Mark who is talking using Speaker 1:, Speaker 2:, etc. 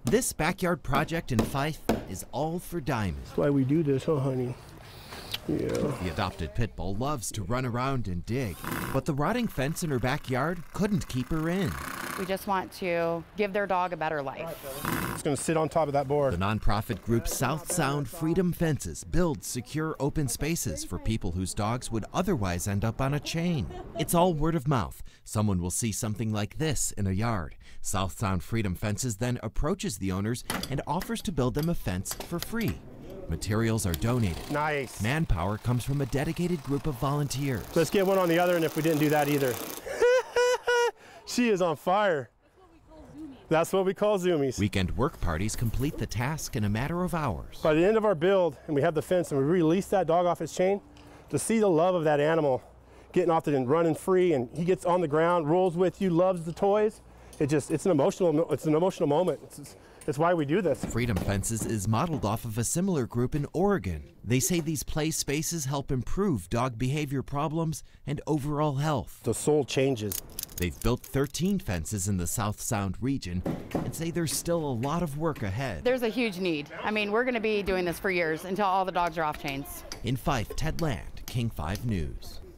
Speaker 1: This backyard project in Fife is all for Diamond.
Speaker 2: That's why we do this, huh, honey? Yeah.
Speaker 1: The adopted pit bull loves to run around and dig, but the rotting fence in her backyard couldn't keep her in.
Speaker 3: We just want to give their dog a better life.
Speaker 2: It's going to sit on top of that board.
Speaker 1: The nonprofit group South Sound Freedom Fences builds secure open spaces for people whose dogs would otherwise end up on a chain. It's all word of mouth. Someone will see something like this in a yard. South Sound Freedom Fences then approaches the owners and offers to build them a fence for free. Materials are donated.
Speaker 2: Nice.
Speaker 1: Manpower comes from a dedicated group of volunteers.
Speaker 2: Let's get one on the other end if we didn't do that either. She is on fire. That's what we call zoomies.
Speaker 1: Weekend work parties complete the task in a matter of hours.
Speaker 2: By the end of our build, and we have the fence, and we release that dog off its chain, to see the love of that animal getting off it and running free, and he gets on the ground, rolls with you, loves the toys. It's an emotional moment. It's why we do this.
Speaker 1: Freedom Fences is modeled off of a similar group in Oregon. They say these play spaces help improve dog behavior problems and overall health.
Speaker 2: The soul changes.
Speaker 1: They've built 13 fences in the South Sound region and say there's still a lot of work ahead.
Speaker 3: There's a huge need. I mean, we're going to be doing this for years until all the dogs are off chains.
Speaker 1: In Fife, Ted Land, King 5 News.